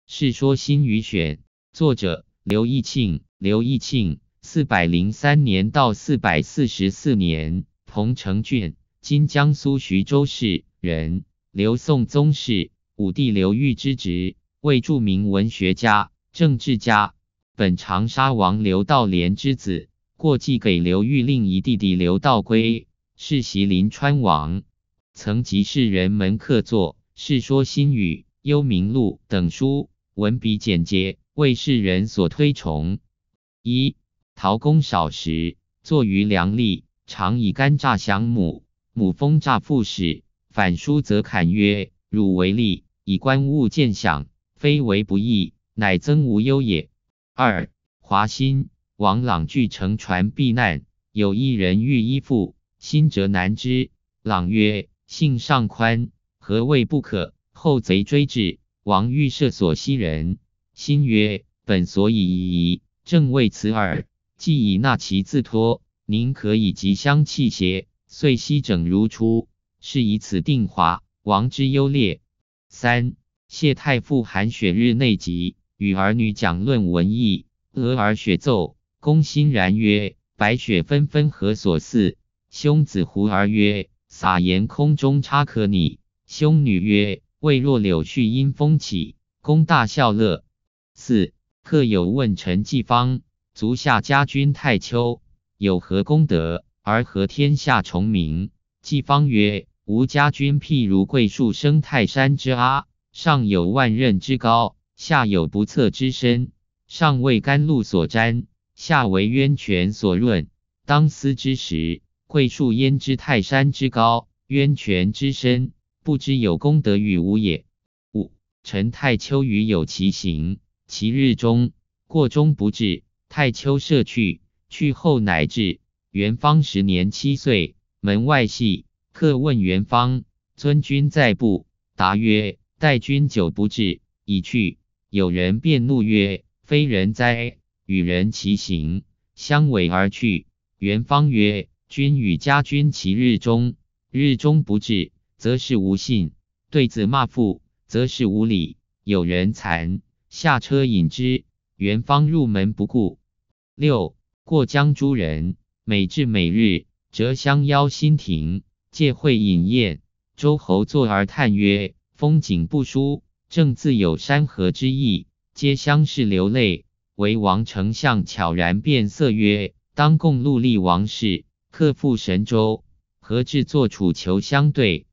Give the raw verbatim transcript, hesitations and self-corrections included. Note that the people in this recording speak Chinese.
世说新语选，作者刘义庆。刘义庆，四百零三年到四百四十四年，彭城郡（今江苏徐州市）人，刘宋宗室，武帝刘豫之侄，为著名文学家、政治家。本长沙王刘道廉之子，过继给刘豫另一弟弟刘道归，世袭临川王。曾集世人门客作《世说新语》《幽冥录》等书，文笔简洁，为世人所推崇。一、陶公少时，作于梁吏，常以干诈降母，母封诈副使，反书则砍曰：“汝为吏，以官物见享，非为不义，乃增无忧也。”二、华歆，王朗据城船避难，有一人欲依附，歆则难之。朗曰：“性上宽，何谓不可？”后贼追至，王欲射所西人。歆曰：“本所以疑疑，正为此耳。既以纳其自脱，宁可以吉相弃邪？”遂西整如初，是以此定华。王之优劣。三、谢太傅韩雪日内集，与儿女讲论文艺，俄而雪奏。公欣然曰：“白雪纷纷何所似？”兄子胡儿曰：“撒盐空中差可拟。”兄女曰：“未若柳絮因风起。”公大笑乐。四、客有问陈季方，足下家君太丘，有何功德，而合天下崇名？季方曰：“吾家君譬如桂树生泰山之阿，上有万仞之高，下有不测之深。上为甘露所沾，下为渊泉所润。当思之时，桂树焉知泰山之高，渊泉之深，不知有功德与无也。”五、陈太丘与有其行，其日中，过中不至，太丘射去，去后乃至。元方时年七岁，门外戏，客问元方：“尊君在不？”答曰：“待君久不至，已去。”有人便怒曰：“非人哉！与人齐行，相违而去。”元方曰：“君与家君其日中，日中不至，则是无信；对子骂父，则是无礼。”有人惭，下车饮之，元方入门不顾。六、过江诸人，每至每日，折相邀新亭，借会饮宴。周侯坐而叹曰：“风景不输，正自有山河之意。”皆相视流泪。唯王丞相悄然变色曰：“当共戮力王室，克复神州，何至坐楚囚相对？”